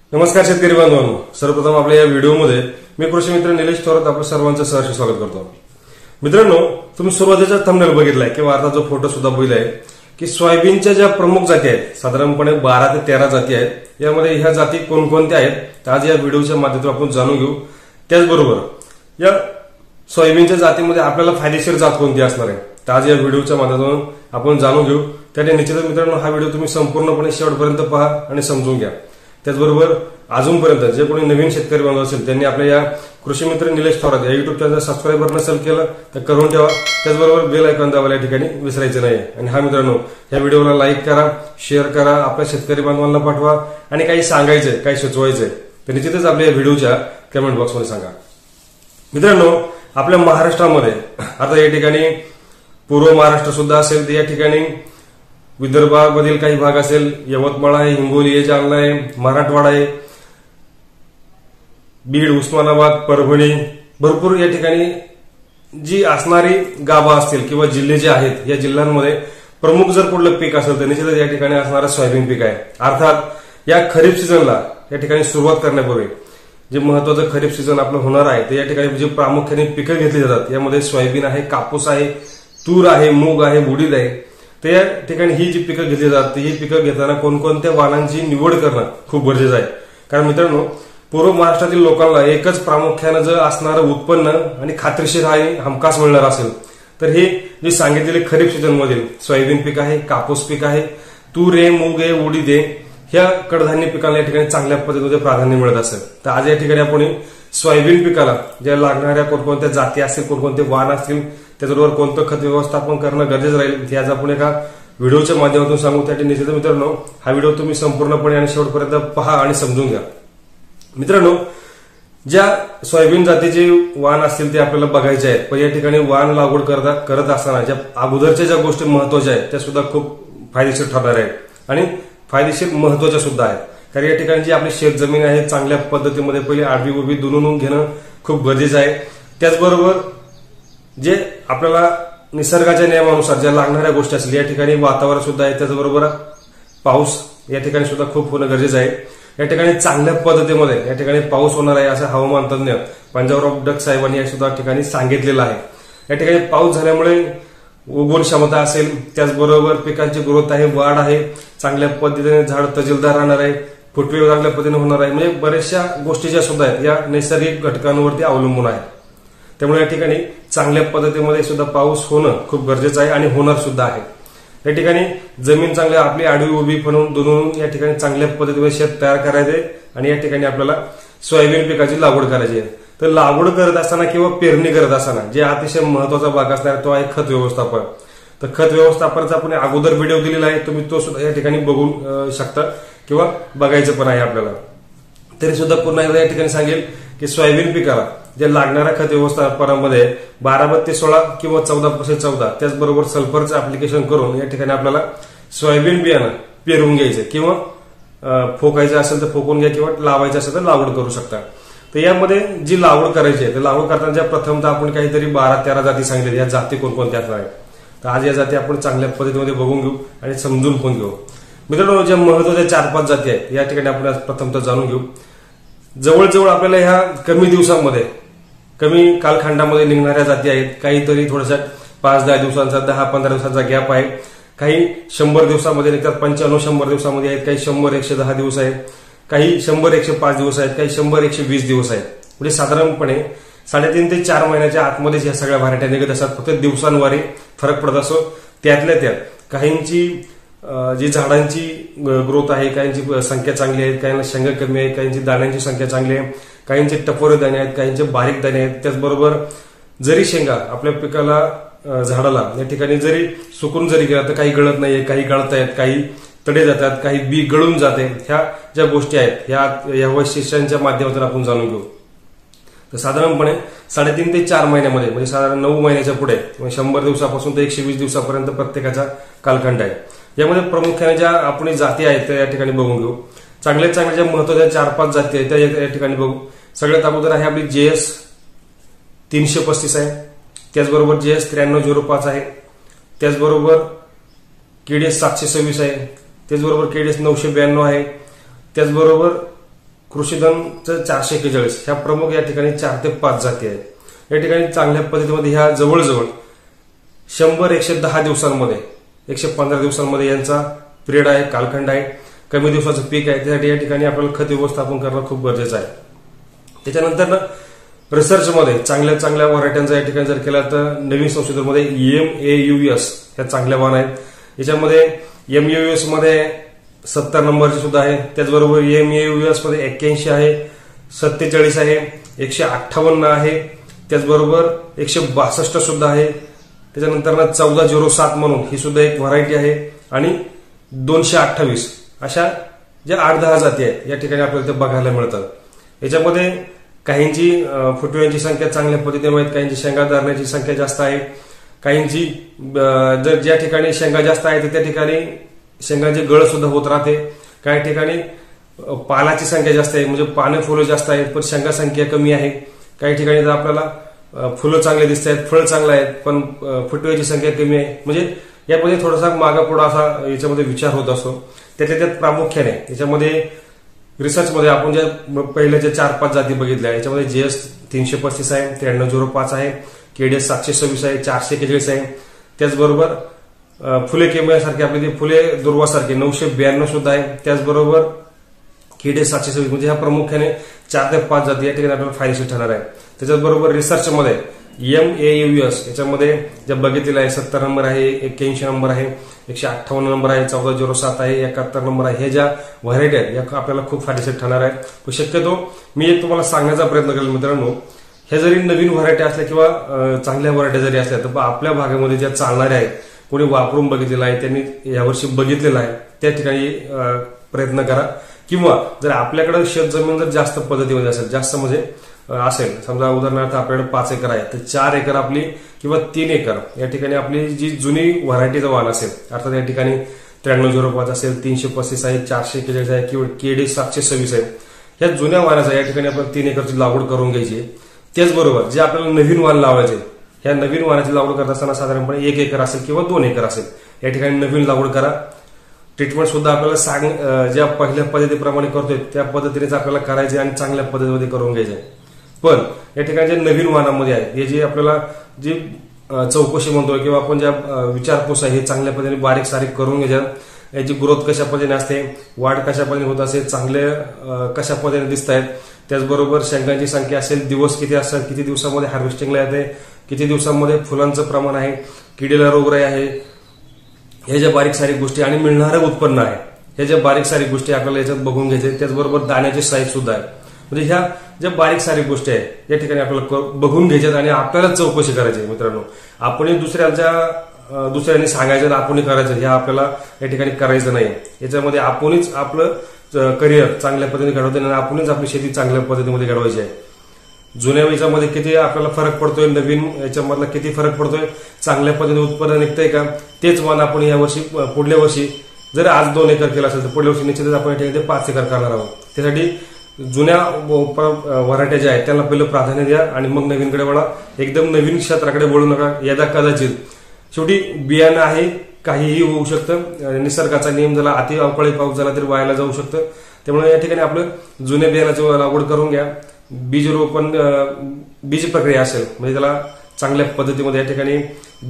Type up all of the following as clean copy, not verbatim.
नमस्कार शेतकरी बांधवांनो, सर्वप्रथम आपल्या या व्हिडिओमध्ये मी कृषी मित्र निलेश थोरात आपल्या सर्वांचं सहर्ष स्वागत करतो। मित्रांनो, तुम्ही सुरुवातीचा थंबनेल बघितलाय किंवा आता जो फोटो सुद्धा बघितलाय की सोयाबीनच्या ज्या प्रमुख जाती आहेत, साधारणपणे 12 ते 13 जाती आहेत, यामध्ये ह्या जाती कोणकोणत्या आहेत तर आज या व्हिडिओच्या माध्यमातून आपण जाणून घेऊ। त्याचबरोबर या सोयाबीनच्या जातीमध्ये आपल्याला फायदेशीर जात कोणती असणार आहे तर आज या व्हिडिओच्या माध्यमातून आपण जाणून घेऊ। त्याने निश्चितच मित्रांनो हा व्हिडिओ तुम्ही संपूर्णपणे शेवटपर्यंत पहा आणि समजून घ्या। त्याचबरोबर अजूनपर्यंत जे कोणी नवीन शेतकरी बांधव असेल त्यांनी आपल्या या कृषी मित्र निलेश थोरात या युट्यूब चॅनल सबस्क्राईबर नसेल केलं तर करून ठेवा। त्याचबरोबर बेल आयकॉन दाबायला या ठिकाणी विसरायचं नाही। आणि हा मित्रांनो, या व्हिडिओला लाईक करा, शेअर करा, आपल्या शेतकरी बांधवांना पाठवा आणि काही सांगायचंय, काही सुचवायचंय तर निश्चितच आपल्या या व्हिडिओच्या कमेंट बॉक्समध्ये सांगा। मित्रांनो, आपल्या महाराष्ट्रामध्ये आता या ठिकाणी पूर्व महाराष्ट्र सुद्धा असेल तर या ठिकाणी विदर्भामधील काही भाग असेल, यवतमाळ आहे, हिंगोली आहे, जालना आहे, मराठवाडा आहे, बीड, उस्मानाबाद, परभणी, भरपूर या ठिकाणी जी असणारी गाभा असतील किंवा जिल्हे जे आहेत या जिल्ह्यांमध्ये प्रमुख जर कुठलं पीक असेल तर निश्चितच या ठिकाणी असणारं सोयाबीन पीक आहे। अर्थात या खरीप सीझनला या ठिकाणी सुरुवात करण्यापूर्वी जे महत्वाचं खरीप सीझन आपलं होणार आहे तर या ठिकाणी जे प्रामुख्याने पिकं घेतली जातात यामध्ये सोयाबीन आहे, कापूस आहे, तूर आहे, मूग आहे, उडीद आहे। तर या ठिकाणी ही जी पिकं घेतली जातात ही पिकं घेताना कोणकोणत्या वाणांची निवड करणं खूप गरजेचं आहे। कारण मित्रांनो, पूर्व महाराष्ट्रातील लोकांना एकच प्रामुख्यानं जर असणारं उत्पन्न आणि खात्रीशीर आणि हमखास मिळणार असेल तर हे जे सांगितलेले खरीप सीझन मधील सोयाबीन पीक आहे, कापूस पीक आहे, तूर आहे, मूग आहे, उडीद आहे, ह्या कडधान्य पिकाला या ठिकाणी चांगल्या पद्धतीने प्राधान्य मिळत असेल। तर आज या ठिकाणी आपण सोयाबीन पिकाला ज्या लागणाऱ्या कोणकोणत्या जाती असतील, कोणकोणते वाण असतील, त्याचबरोबर कोणतं खत व्यवस्थापन करणं गरजेचं राहील हे आज आपण एका व्हिडिओच्या माध्यमातून सांगू। त्यासाठी निश्चित मित्रांनो हा व्हिडिओ तुम्ही संपूर्णपणे आणि शेवटपर्यंत पहा आणि समजून घ्या। मित्रांनो, ज्या सोयाबीन जातीचे वाण असतील ते आपल्याला बघायचे आहेत, पण या ठिकाणी वाण लागवड करत असताना ज्या अगोदरच्या ज्या गोष्टी महत्वाच्या आहेत त्या सुद्धा खूप फायदेशीर ठरणार आहेत आणि फायदेशीर महत्वाच्या सुद्धा आहेत। कारण या ठिकाणी जी आपली शेतजमीन आहे चांगल्या पद्धतीमध्ये पहिले आडवी उभी दुनून घेणं खूप गरजेचं आहे। त्याचबरोबर जे आपल्याला निसर्गाच्या नियमानुसार ज्या लागणाऱ्या गोष्टी असतील या ठिकाणी वातावरण सुद्धा आहे, त्याचबरोबर पाऊस या ठिकाणी सुद्धा खूप होणं गरजेचं आहे। या ठिकाणी चांगल्या पद्धतीमध्ये या ठिकाणी पाऊस होणार आहे असं हवामान तज्ञ पंजाबराव डक साहेबांनी या सुद्धा ठिकाणी सांगितलेलं आहे। या ठिकाणी पाऊस झाल्यामुळे उगवण क्षमता असेल, त्याचबरोबर पिकांची ग्रोथ आहे, वाढ आहे, चांगल्या पद्धतीने झाड तजेलदार राहणार आहे, फुटवे चांगल्या पद्धतीने होणार आहे, म्हणजे बऱ्याचशा गोष्टी ज्या सुद्धा आहेत या नैसर्गिक घटकांवरती अवलंबून आहेत। त्यामुळे या ठिकाणी चांगल्या पद्धतीमध्ये सुद्धा पाऊस होणं खूप गरजेचं आहे आणि होणार सुद्धा आहे। या ठिकाणी जमीन चांगली आपली आडवी उभी बनवून दुनून या ठिकाणी चांगल्या पद्धतीने शेत तयार करायचे आणि या ठिकाणी आपल्याला सोयाबीन पिकाची लागवड करायची आहे। तर लागवड करत असताना किंवा पेरणी करत असताना जे अतिशय महत्वाचा भाग असणार तो आहे खत व्यवस्थापन। तर खत व्यवस्थापनाचा आपण अगोदर व्हिडिओ दिलेला आहे, तुम्ही तो सुद्धा या ठिकाणी बघू शकता किंवा बघायचं पण आहे आपल्याला। तरी सुद्धा पुन्हा एकदा या ठिकाणी सांगेल की सोयाबीन पिकाला जे लागणाऱ्या खत व्यवस्थापनामध्ये 12-32-16 किंवा 14-14 त्याचबरोबर सल्फरचं ऍप्लिकेशन करून या ठिकाणी आपल्याला सोयाबीन बियाणं पेरून घ्यायचं किंवा फोकायचं असेल तर फोकून घ्या किंवा लावायचं असेल तर लागवड करू शकता। तर यामध्ये जी लागवड करायची आहे तर लागवड करताना ज्या प्रथमतः आपण काहीतरी 12-13 जाती सांगितल्या, या जाती कोणकोणत्या असणार आहेत तर आज या जाती आपण चांगल्या पद्धतीमध्ये बघून घेऊ आणि समजून पण घेऊ। मित्रांनो, ज्या महत्वाच्या 4-5 जाती आहेत या ठिकाणी आपण प्रथमतः जाणून घेऊ। जवळजवळ आपल्याला ह्या कमी दिवसांमध्ये कमी कालखंडामध्ये निघणाऱ्या जाती आहेत, काहीतरी थोड्याशा 5-10 दिवसांचा 10-15 दिवसांचा गॅप आहे, काही 100 दिवसामध्ये निघतात, 95-100 दिवसामध्ये आहेत, काही 100-110 दिवस आहेत, काही 100-105 दिवस आहेत, काही 100-120 दिवस आहेत। म्हणजे साधारणपणे 3.5 ते 4 महिन्याच्या आतमध्येच या सगळ्या व्हरायट्या निघत असतात। फक्त दिवसांवारी फरक पडत असतो। त्यातल्या त्यात काहींची जी झाडांची ग्रोथ आहे, काहींची संख्या चांगली आहे, काहींना शेंगा कमी आहे, काहींची दाण्यांची संख्या चांगली आहे, काहींचे टपोरे दाणे आहेत, काहींचे बारीक दाणे आहेत। त्याचबरोबर जरी शेंगा आपल्या पिकाला झाडाला या ठिकाणी जरी सुकून जरी गेला तर काही गळत नाहीये, काही गळत आहेत, काही तडे जातात, काही बी गळून जाते। ह्या ज्या गोष्टी आहेत या वैशिष्ट्यांच्या माध्यमातून आपण जाणून घेऊ। तर साधारणपणे 3.5 ते 4 महिन्यामध्ये म्हणजे साधारण 9 महिन्याच्या पुढे 100 दिवसापासून ते 120 दिवसापर्यंत प्रत्येकाचा कालखंड आहे। यामध्ये प्रामुख्याने ज्या आपण जाती आहेत त्या या ठिकाणी बघून घेऊ। चांगल्या ज्या महत्वाच्या 4-5 जाती आहेत त्या या ठिकाणी बघू। सगळ्यात अगोदर आहे आपली JS 335 आहे, त्याचबरोबर JS 9305 आहे, त्याचबरोबर KDS 726 आहे, त्याचबरोबर KDS 992 आहे, त्याचबरोबर कृषीधनचं 441 ह्या प्रमुख या ठिकाणी 4 ते 5 जाती आहेत। या ठिकाणी चांगल्या पद्धतीमध्ये ह्या जवळजवळ 100-110 दिवसांमध्ये 115 दिवसांमध्ये यांचा पिरियड आहे, कालखंड आहे, कमी दिवसाचं पीक आहे। त्यासाठी या ठिकाणी आपल्याला खत व्यवस्थापन करणं खूप गरजेचं आहे। त्याच्यानंतर रिसर्चमध्ये चांगल्या व्हरायट्यांचा या ठिकाणी जर केला तर नवीन संशोधनामध्ये MAUS ह्या चांगल्या वाण आहेत। याच्यामध्ये MAUS मध्ये 70 नंबरची सुद्धा आहे, त्याचबरोबर MAUS मध्ये 81 आहे, 47 आहे, 158 आहे, त्याचबरोबर 162 सुद्धा आहे। त्याच्यानंतर 1407 म्हणून ही सुद्धा एक व्हरायटी आहे आणि 228 अशा ज्या 8-10 जाती आहेत या ठिकाणी आपल्याला ते बघायला मिळतात। याच्यामध्ये काहींची फुटव्यांची संख्या चांगल्या पद्धतीने आहेत, काहींची शेंगा धरण्याची संख्या जास्त आहे, काहींची जर ज्या ठिकाणी शेंगा जास्त आहे तर त्या ठिकाणी शेंगांची गळ सुद्धा होत राहते, काही ठिकाणी पालाची संख्या जास्त आहे म्हणजे पाने फुलं जास्त आहेत पण शेंगा संख्या कमी आहे, काही ठिकाणी तर आपल्याला फुलं चांगले दिसत आहेत, फळ चांगलं आहेत पण फुटव्याची संख्या कमी आहे। म्हणजे यामध्ये थोडासा मागापुढा असा याच्यामध्ये विचार होत असतो। त्यात प्रामुख्याने याच्यामध्ये रिसर्चमध्ये आपण ज्या पहिल्या ज्या 4-5 जाती बघितल्या याच्यामध्ये JS 335 आहे, 9305 आहे, KDS 726 आहे, 441 आहे, त्याचबरोबर फुले केमियासारखे आपले ते फुले दुर्वासारखे 992 सुद्धा आहे, त्याचबरोबर KDS 726 म्हणजे ह्या प्रामुख्याने 4 ते 5 जाती या ठिकाणी आपल्याला फायदेशीर ठरणार आहे। त्याचबरोबर रिसर्चमध्ये MAUS याच्यामध्ये ज्या बघितलेल्या आहे 70 नंबर आहे, 81 नंबर आहे, 158 नंबर आहे, 1407 आहे, 71 नंबर आहे, हे ज्या व्हरायटी आहेत या आपल्याला खूप फायदेशीर ठरणार आहेत। पण शक्यतो मी एक तुम्हाला सांगण्याचा प्रयत्न करेल मित्रांनो, हे जरी नवीन व्हरायटी असल्या किंवा चांगल्या व्हरायटी जरी असल्या तर आपल्या भागामध्ये ज्या चालणाऱ्या आहेत, कोणी वापरून बघितलेलं आहे, त्यांनी यावर्षी बघितलेलं आहे, त्या ठिकाणी प्रयत्न करा। किंवा जर आपल्याकडे शेत जमीन जर जास्त पद्धतीमध्ये असेल, जास्त म्हणजे असेल, समजा उदाहरणार्थ आपल्याकडे 5 एकर आहे तर 4 एकर आपली किंवा 3 एकर या ठिकाणी आपली जी जुनी व्हरायटीचं वाण असेल, अर्थात या ठिकाणी 9305 असेल, 335 आहे, 441 आहे किंवा KDS 726 आहे, ह्या जुन्या वाणाचा या ठिकाणी आपण 3 एकरची लागवड करून घ्यायची। त्याचबरोबर जे आपल्याला नवीन वाण लावायचे, ह्या नवीन वाणाची लागवड करत असताना साधारणपणे 1 एकर असेल किंवा 2 एकर असेल या ठिकाणी नवीन लागवड करा। ट्रीटमेंट सुद्धा आपल्याला ज्या पहिल्या पद्धतीप्रमाणे करतोय त्या पद्धतीनेच आपल्याला करायचे आणि चांगल्या पद्धतीमध्ये करून घ्यायचे। पण या ठिकाणी जे नवीन वाहनामध्ये आहे हे जे आपल्याला जी चौकशी म्हणतोय किंवा आपण ज्या विचारपूस आहे हे चांगल्या पद्धतीने बारीक सारीक करून घ्यायच्या। याची ग्रोथ कशा पद्धतीने असते, वाढ कशा पद्धतीने होत असेल, चांगले कशा पद्धतीने दिसत आहेत, त्याचबरोबर शेंगांची संख्या असेल, दिवस किती असतात, किती दिवसामध्ये हार्वेस्टिंगला येते, किती दिवसांमध्ये फुलांचं प्रमाण आहे, किडीला रोगराई आहे, हे ज्या बारीक सारीक गोष्टी आणि मिळणारं उत्पन्न आहे, हे ज्या बारीक सारीक गोष्टी आपल्याला याच्यात बघून घ्यायचे। त्याचबरोबर दाण्याची साईज सुद्धा आहे, म्हणजे ह्या ज्या बारीक सारीक गोष्टी आहेत या ठिकाणी आपल्याला बघून घ्यायच्यात आणि आपल्याला चौकशी करायची मित्रांनो। आपण दुसऱ्यांनी सांगायचं आपणही करायचं हे आपल्याला या ठिकाणी करायचं नाही। याच्यामध्ये आपणच आपलं करिअर चांगल्या पद्धतीने घडवतो आणि आपणच आपली शेती चांगल्या पद्धतीमध्ये घडवायची आहे। जुन्या याच्यामध्ये किती आपल्याला फरक पडतोय, नवीन याच्यामधला किती फरक पडतोय, चांगल्या पद्धतीने उत्पन्न निघतंय का, तेच मान आपण या वर्षी पुढल्या वर्षी जर आज 2 एकर केला असेल तर पुढल्या वर्षी निश्चितच आपण या ठिकाणी 5 एकर करणार आहोत। त्यासाठी जुन्या व्हरायट्या ज्या आहेत त्यांना पहिलं प्राधान्य द्या आणि मग नवीनकडे वळा। एकदम नवीन क्षेत्राकडे वळू नका। यदा कदाचित शेवटी बियाणं आहे, काहीही होऊ शकतं, निसर्गाचा नियम झाला, अति अवकाळी पाऊस झाला तरी वायाला जाऊ शकतं। त्यामुळे या ठिकाणी आपलं जुन्या बियाणाची लागवड करून घ्या। बीज रोपण बीज प्रक्रिया असेल म्हणजे त्याला चांगल्या पद्धतीमध्ये या ठिकाणी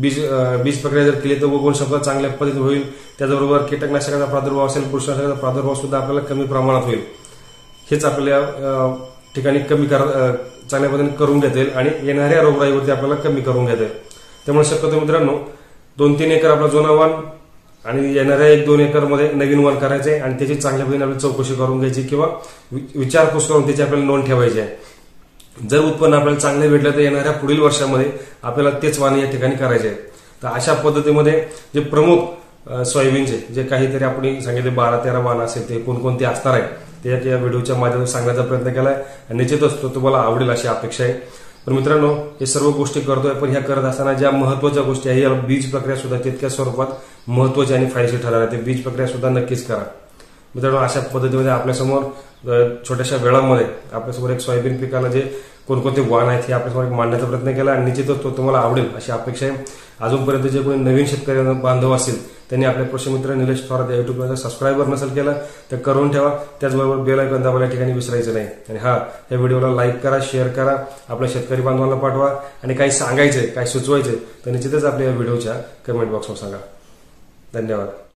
बीज प्रक्रिया जर केली तर उगवण क्षमता चांगल्या पद्धतीने होईल। त्याचबरोबर कीटकनाशकाचा प्रादुर्भाव असेल, बुरशीनाशकाचा प्रादुर्भाव सुद्धा आपल्याला कमी प्रमाणात होईल। हेच आपल्या ठिकाणी चांगल्या पद्धतीने करून घेता येईल आणि येणाऱ्या रोगराईवरती आपल्याला कमी करून घेता येईल। त्यामुळे शक्यतो मित्रांनो 2-3 एकर आपला जुना वाण आणि येणाऱ्या 1-2 एकर मध्ये नवीन वाण करायचे आणि त्याची चांगल्या पद्धतीने आपल्याला चौकशी करून घ्यायची किंवा विचारपूस करून त्याची आपल्याला नोंद ठेवायची आहे। जर उत्पन्न आपल्याला चांगले भेटलं तर येणाऱ्या पुढील वर्षामध्ये आपल्याला तेच वाण या ठिकाणी करायचे आहे। तर अशा पद्धतीमध्ये जे प्रमुख सोयाबीनचे जे काहीतरी आपण सांगितले 12-13 वाण असेल ते कोणकोणते असणार आहे ते या व्हिडिओच्या माध्यमातून सांगण्याचा प्रयत्न केलाय आणि निश्चितच तो तुम्हाला आवडेल अशी अपेक्षा आहे। पण मित्रांनो हे सर्व गोष्टी करतोय पण ह्या करत असताना ज्या महत्वाच्या गोष्टी आहे या बीज प्रक्रिया सुद्धा तितक्या स्वरूपात महत्वाची आणि फायदेशीर ठरणार आहे। ते बीज प्रक्रिया सुद्धा नक्कीच करा मित्रांनो। अशा पद्धतीमध्ये आपल्यासमोर छोट्याशा वेळामध्ये आपल्यासमोर एक सोयाबीन पिकाला जे कोणकोणते वाण आहेत हे आपल्यासमोर मांडण्याचा प्रयत्न केला आणि निश्चितच तो तुम्हाला आवडेल अशी अपेक्षा आहे. अजूनपर्यंत जे कोणी नवीन शेतकरी बांधव असतील त्यांनी आपले कृषी मित्र निलेश थोरात या युट्यूब चॅनल सबस्क्राईबर नसेल केलं तर करून ठेवा. त्याचबरोबर बेल आयकॉन दाबायला या ठिकाणी विसरायचं नाही. आणि या व्हिडिओला लाईक करा, शेअर करा, आपल्या शेतकरी बांधवांना पाठवा आणि काही सांगायचंय, काही सुचवायचंय तर निश्चितच आपल्या या व्हिडिओच्या कमेंट बॉक्सवर सांगा. धन्यवाद.